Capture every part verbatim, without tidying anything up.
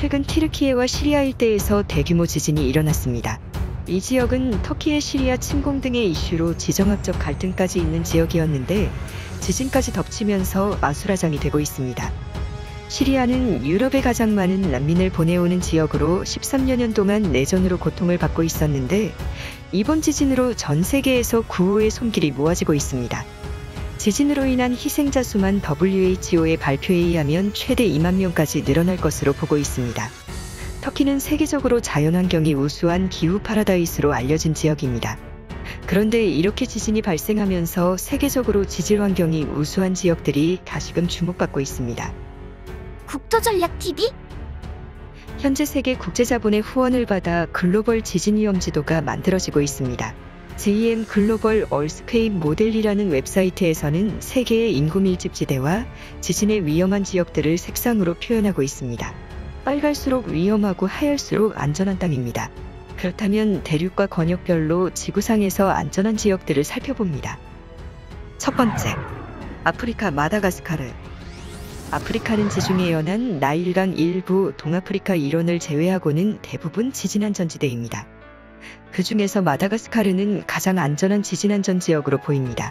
최근 튀르키예와 시리아 일대에서 대규모 지진이 일어났습니다. 이 지역은 터키의 시리아 침공 등의 이슈로 지정학적 갈등까지 있는 지역이었는데 지진까지 덮치면서 아수라장이 되고 있습니다. 시리아는 유럽에 가장 많은 난민을 보내오는 지역으로 십삼여 년 동안 내전으로 고통을 받고 있었는데 이번 지진으로 전 세계에서 구호의 손길이 모아지고 있습니다. 지진으로 인한 희생자 수만 더블유에이치오의 발표에 의하면 최대 이만 명까지 늘어날 것으로 보고 있습니다. 터키는 세계적으로 자연환경이 우수한 기후 파라다이스로 알려진 지역입니다. 그런데 이렇게 지진이 발생하면서 세계적으로 지질 환경이 우수한 지역들이 다시금 주목받고 있습니다. 국토전략티비? 현재 세계 국제자본의 후원을 받아 글로벌 지진 위험 지도가 만들어지고 있습니다. 지이엠 글로벌 얼스퀘이크 모델이라는 웹사이트에서는 세계의 인구 밀집지대와 지진의 위험한 지역들을 색상으로 표현하고 있습니다. 빨갈수록 위험하고 하얄수록 안전한 땅입니다. 그렇다면 대륙과 권역별로 지구상에서 안전한 지역들을 살펴봅니다. 첫 번째, 아프리카 마다가스카르. 아프리카는 지중해 연안 나일강 일부, 동아프리카 일원을 제외하고는 대부분 지진안전지대입니다. 그 중에서 마다가스카르는 가장 안전한 지진안전 지역으로 보입니다.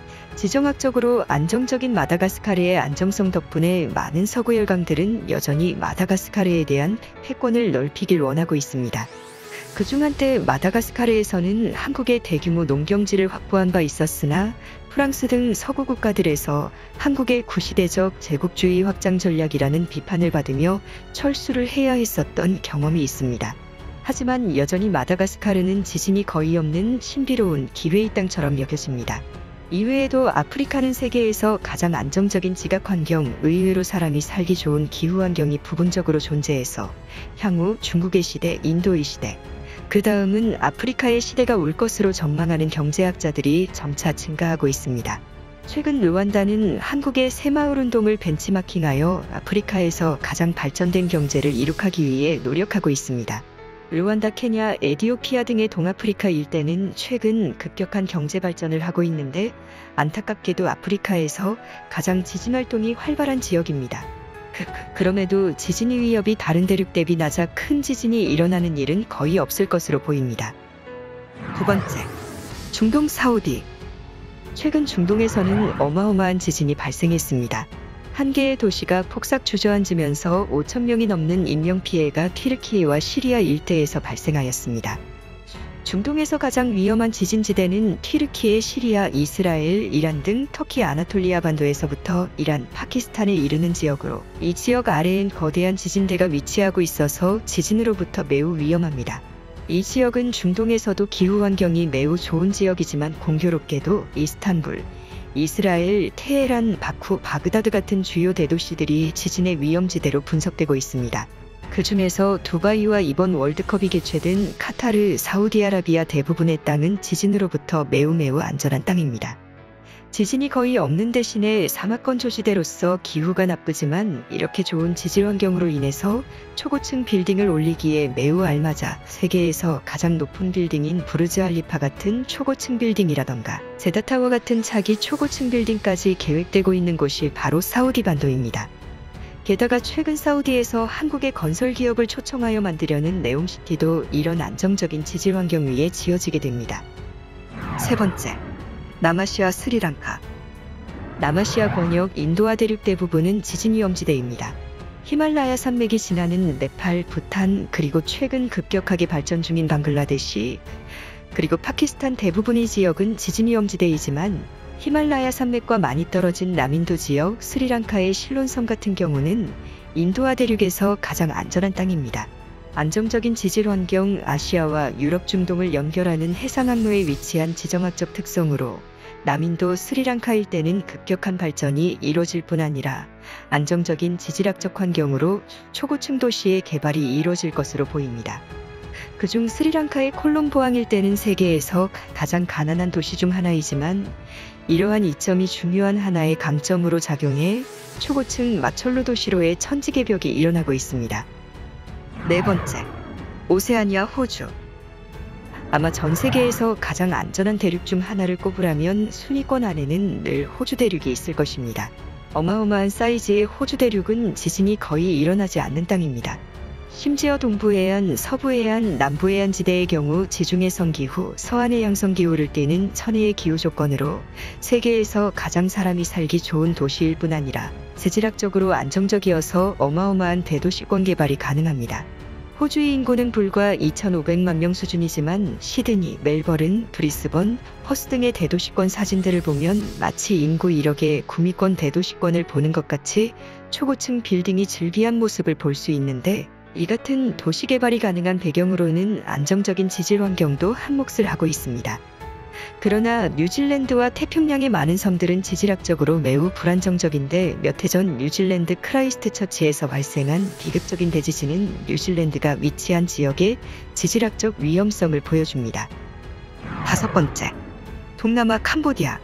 지정학적으로 안정적인 마다가스카르의 안정성 덕분에 많은 서구 열강들은 여전히 마다가스카르에 대한 패권을 넓히길 원하고 있습니다. 그중 한때 마다가스카르에서는 한국의 대규모 농경지를 확보한 바 있었으나 프랑스 등 서구 국가들에서 한국의 구시대적 제국주의 확장 전략이라는 비판을 받으며 철수를 해야 했었던 경험이 있습니다. 하지만 여전히 마다가스카르는 지진이 거의 없는 신비로운 기회의 땅처럼 여겨집니다. 이외에도 아프리카는 세계에서 가장 안정적인 지각 환경, 의외로 사람이 살기 좋은 기후 환경이 부분적으로 존재해서 향후 중국의 시대, 인도의 시대, 그 다음은 아프리카의 시대가 올 것으로 전망하는 경제학자들이 점차 증가하고 있습니다. 최근 르완다는 한국의 새마을운동을 벤치마킹하여 아프리카에서 가장 발전된 경제를 이룩하기 위해 노력하고 있습니다. 르완다, 케냐, 에디오피아 등의 동아프리카 일대는 최근 급격한 경제 발전을 하고 있는데 안타깝게도 아프리카에서 가장 지진 활동이 활발한 지역입니다. 그럼에도 지진의 위협이 다른 대륙 대비 낮아 큰 지진이 일어나는 일은 거의 없을 것으로 보입니다. 두 번째, 중동 사우디. 최근 중동에서는 어마어마한 지진이 발생했습니다. 한 개의 도시가 폭삭 주저앉으면서 오천 명이 넘는 인명피해가 튀르키예와 시리아 일대에서 발생하였습니다. 중동에서 가장 위험한 지진지대는 튀르키예, 시리아, 이스라엘, 이란 등 터키 아나톨리아 반도에서부터 이란, 파키스탄에 이르는 지역으로 이 지역 아래엔 거대한 지진대가 위치하고 있어서 지진으로부터 매우 위험합니다. 이 지역은 중동에서도 기후 환경이 매우 좋은 지역이지만 공교롭게도 이스탄불, 이스라엘, 테헤란, 바쿠, 바그다드 같은 주요 대도시들이 지진의 위험지대로 분석되고 있습니다. 그 중에서 두바이와 이번 월드컵이 개최된 카타르, 사우디아라비아 대부분의 땅은 지진으로부터 매우 매우 안전한 땅입니다. 지진이 거의 없는 대신에 사막권 조시대로서 기후가 나쁘지만 이렇게 좋은 지질 환경으로 인해서 초고층 빌딩을 올리기에 매우 알맞아 세계에서 가장 높은 빌딩인 부르즈 알리파 같은 초고층 빌딩이라던가 제다타워 같은 차기 초고층 빌딩까지 계획되고 있는 곳이 바로 사우디 반도입니다. 게다가 최근 사우디에서 한국의 건설 기업을 초청하여 만들려는 네옴시티도 이런 안정적인 지질 환경 위에 지어지게 됩니다. 세 번째, 남아시아 스리랑카. 남아시아 권역 인도와 대륙 대부분은 지진 위험지대입니다. 히말라야 산맥이 지나는 네팔, 부탄, 그리고 최근 급격하게 발전 중인 방글라데시, 그리고 파키스탄 대부분의 지역은 지진 위험지대이지만 히말라야 산맥과 많이 떨어진 남인도 지역, 스리랑카의 실론섬 같은 경우는 인도와 대륙에서 가장 안전한 땅입니다. 안정적인 지질 환경, 아시아와 유럽 중동을 연결하는 해상항로에 위치한 지정학적 특성으로 남인도 스리랑카 일대는 급격한 발전이 이루어질 뿐 아니라 안정적인 지질학적 환경으로 초고층 도시의 개발이 이루어질 것으로 보입니다. 그중 스리랑카의 콜롬보항 일대는 세계에서 가장 가난한 도시 중 하나이지만 이러한 이점이 중요한 하나의 강점으로 작용해 초고층 마철로 도시로의 천지개벽이 일어나고 있습니다. 네 번째, 오세아니아 호주. 아마 전 세계에서 가장 안전한 대륙 중 하나를 꼽으라면 순위권 안에는 늘 호주 대륙이 있을 것입니다. 어마어마한 사이즈의 호주 대륙은 지진이 거의 일어나지 않는 땅입니다. 심지어 동부해안, 서부해안, 남부해안지대의 경우 지중해 성기후, 서한해양 성기후를 띠는 천혜의 기후 조건으로 세계에서 가장 사람이 살기 좋은 도시일 뿐 아니라 지질학적으로 안정적이어서 어마어마한 대도시권 개발이 가능합니다. 호주의 인구는 불과 이천오백만 명 수준이지만 시드니, 멜버른, 브리스번, 퍼스 등의 대도시권 사진들을 보면 마치 인구 일억의 구미권 대도시권을 보는 것 같이 초고층 빌딩이 즐비한 모습을 볼 수 있는데, 이 같은 도시 개발이 가능한 배경으로는 안정적인 지질 환경도 한몫을 하고 있습니다. 그러나 뉴질랜드와 태평양의 많은 섬들은 지질학적으로 매우 불안정적인데, 몇 해 전 뉴질랜드 크라이스트처치에서 발생한 비극적인 대지진은 뉴질랜드가 위치한 지역의 지질학적 위험성을 보여줍니다. 다섯 번째, 동남아 캄보디아.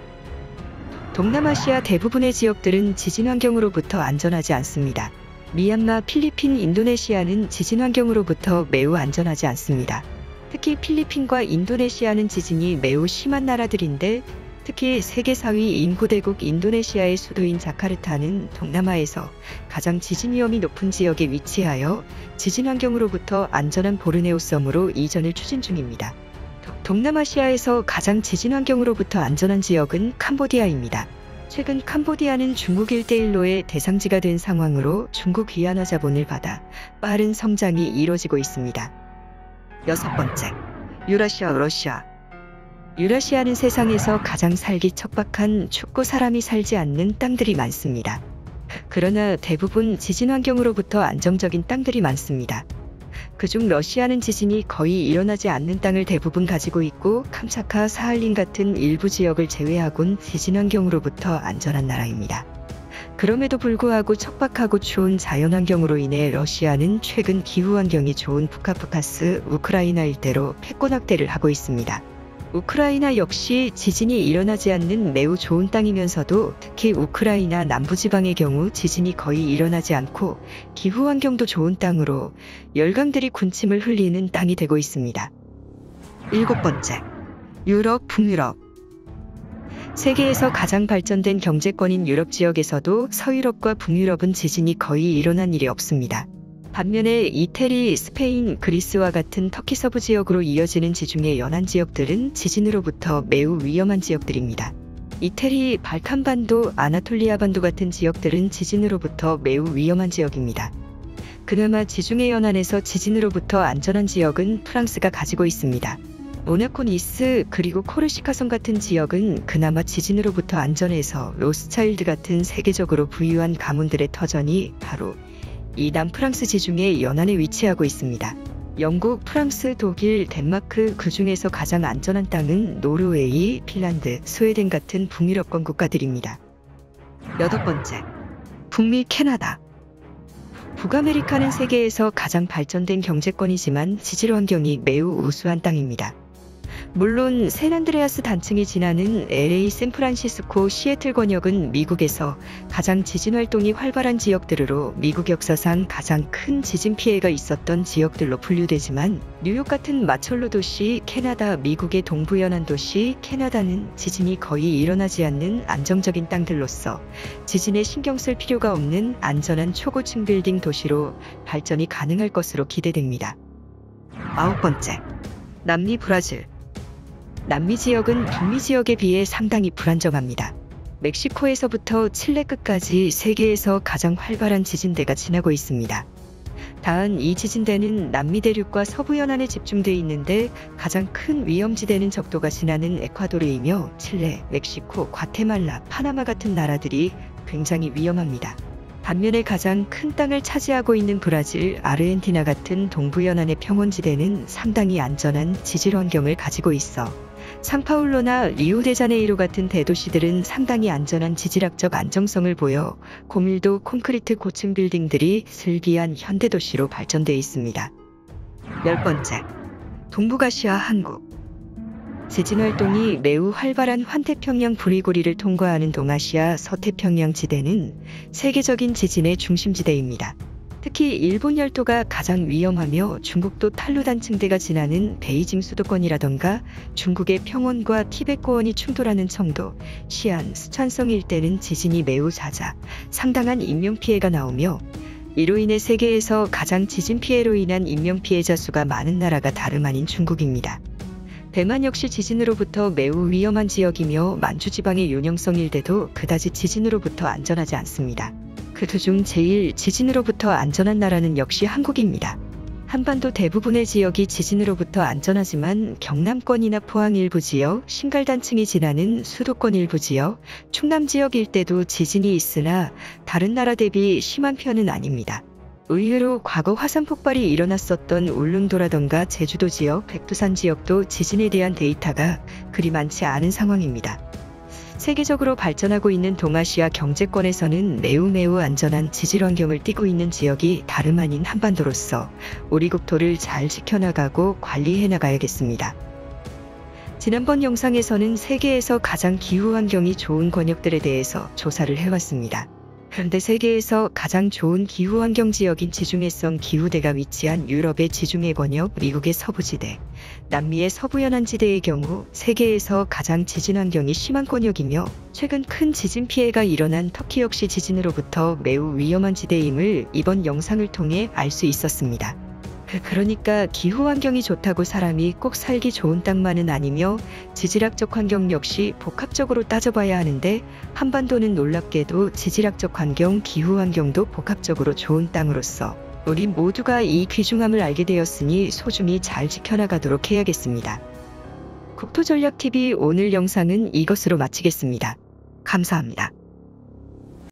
동남아시아 대부분의 지역들은 지진 환경으로부터 안전하지 않습니다. 미얀마, 필리핀, 인도네시아는 지진 환경으로부터 매우 안전하지 않습니다. 특히 필리핀과 인도네시아는 지진이 매우 심한 나라들인데, 특히 세계 사 위 인구대국 인도네시아의 수도인 자카르타는 동남아에서 가장 지진 위험이 높은 지역에 위치하여 지진 환경으로부터 안전한 보르네오 섬으로 이전을 추진 중입니다. 동남아시아에서 가장 지진 환경으로부터 안전한 지역은 캄보디아입니다. 최근 캄보디아는 중국 일대일로의 대상지가 된 상황으로 중국 위안화 자본을 받아 빠른 성장이 이뤄지고 있습니다. 여섯 번째, 유라시아, 러시아. 유라시아는 세상에서 가장 살기 척박한 춥고 사람이 살지 않는 땅들이 많습니다. 그러나 대부분 지진 환경으로부터 안정적인 땅들이 많습니다. 그중 러시아는 지진이 거의 일어나지 않는 땅을 대부분 가지고 있고, 캄차카, 사할린 같은 일부 지역을 제외하곤 지진 환경으로부터 안전한 나라입니다. 그럼에도 불구하고 척박하고 추운 자연환경으로 인해 러시아는 최근 기후 환경이 좋은 북카프카스, 우크라이나 일대로 패권 확대를 하고 있습니다. 우크라이나 역시 지진이 일어나지 않는 매우 좋은 땅이면서도 특히 우크라이나 남부지방의 경우 지진이 거의 일어나지 않고 기후 환경도 좋은 땅으로 열강들이 군침을 흘리는 땅이 되고 있습니다. 일곱 번째, 유럽, 북유럽. 세계에서 가장 발전된 경제권인 유럽 지역에서도 서유럽과 북유럽은 지진이 거의 일어난 일이 없습니다. 반면에 이태리, 스페인, 그리스와 같은 터키 서부 지역으로 이어지는 지중해 연안 지역들은 지진으로부터 매우 위험한 지역들입니다. 이태리, 발칸반도, 아나톨리아 반도 같은 지역들은 지진으로부터 매우 위험한 지역입니다. 그나마 지중해 연안에서 지진으로부터 안전한 지역은 프랑스가 가지고 있습니다. 모나코, 니스, 그리고 코르시카섬 같은 지역은 그나마 지진으로부터 안전해서 로스차일드 같은 세계적으로 부유한 가문들의 터전이 바로 이 남프랑스 지중해 연안에 위치하고 있습니다. 영국, 프랑스, 독일, 덴마크, 그 중에서 가장 안전한 땅은 노르웨이, 핀란드, 스웨덴 같은 북유럽권 국가들입니다. 여덟 번째, 북미 캐나다. 북아메리카는 세계에서 가장 발전된 경제권이지만 지질 환경이 매우 우수한 땅입니다. 물론 샌안드레아스 단층이 지나는 엘에이, 샌프란시스코, 시애틀 권역은 미국에서 가장 지진 활동이 활발한 지역들으로 미국 역사상 가장 큰 지진 피해가 있었던 지역들로 분류되지만, 뉴욕 같은 마철로 도시, 캐나다, 미국의 동부 연안 도시, 캐나다는 지진이 거의 일어나지 않는 안정적인 땅들로서 지진에 신경 쓸 필요가 없는 안전한 초고층 빌딩 도시로 발전이 가능할 것으로 기대됩니다. 아홉 번째, 남미 브라질. 남미 지역은 북미 지역에 비해 상당히 불안정합니다. 멕시코에서부터 칠레 끝까지 세계에서 가장 활발한 지진대가 지나고 있습니다. 다만 이 지진대는 남미 대륙과 서부 연안에 집중돼 있는데, 가장 큰 위험지대는 적도가 지나는 에콰도르이며 칠레, 멕시코, 과테말라, 파나마 같은 나라들이 굉장히 위험합니다. 반면에 가장 큰 땅을 차지하고 있는 브라질, 아르헨티나 같은 동부 연안의 평원지대는 상당히 안전한 지질 환경을 가지고 있어 상파울로나 리우데자네이루 같은 대도시들은 상당히 안전한 지질학적 안정성을 보여 고밀도 콘크리트 고층 빌딩들이 슬비한 현대도시로 발전돼 있습니다. 열 번째, 동북아시아 한국. 지진 활동이 매우 활발한 환태평양 부리고리를 통과하는 동아시아 서태평양 지대는 세계적인 지진의 중심지대입니다. 특히 일본 열도가 가장 위험하며 중국도 탈루단층대가 지나는 베이징 수도권이라던가 중국의 평원과 티벳 고원이 충돌하는 청도, 시안, 스촨성 일대는 지진이 매우 잦아 상당한 인명피해가 나오며, 이로 인해 세계에서 가장 지진 피해로 인한 인명피해자 수가 많은 나라가 다름 아닌 중국입니다. 대만 역시 지진으로부터 매우 위험한 지역이며 만주지방의 윤영성 일대도 그다지 지진으로부터 안전하지 않습니다. 그 두 중 제일 지진으로부터 안전한 나라는 역시 한국입니다. 한반도 대부분의 지역이 지진으로부터 안전하지만 경남권이나 포항 일부 지역, 신갈단층이 지나는 수도권 일부 지역, 충남 지역 일대도 지진이 있으나 다른 나라 대비 심한 편은 아닙니다. 의외로 과거 화산 폭발이 일어났었던 울릉도라던가 제주도 지역, 백두산 지역도 지진에 대한 데이터가 그리 많지 않은 상황입니다. 세계적으로 발전하고 있는 동아시아 경제권에서는 매우 매우 안전한 지질 환경을 띠고 있는 지역이 다름 아닌 한반도로서 우리 국토를 잘 지켜나가고 관리해 나가야겠습니다. 지난번 영상에서는 세계에서 가장 기후 환경이 좋은 권역들에 대해서 조사를 해왔습니다. 그런데 세계에서 가장 좋은 기후 환경 지역인 지중해성 기후대가 위치한 유럽의 지중해 권역, 미국의 서부지대, 남미의 서부연안지대의 경우 세계에서 가장 지진 환경이 심한 권역이며 최근 큰 지진 피해가 일어난 터키 역시 지진으로부터 매우 위험한 지대임을 이번 영상을 통해 알 수 있었습니다. 그러니까 기후 환경이 좋다고 사람이 꼭 살기 좋은 땅만은 아니며 지질학적 환경 역시 복합적으로 따져봐야 하는데 한반도는 놀랍게도 지질학적 환경, 기후 환경도 복합적으로 좋은 땅으로서 우리 모두가 이 귀중함을 알게 되었으니 소중히 잘 지켜나가도록 해야겠습니다. 국토전략티비 오늘 영상은 이것으로 마치겠습니다. 감사합니다.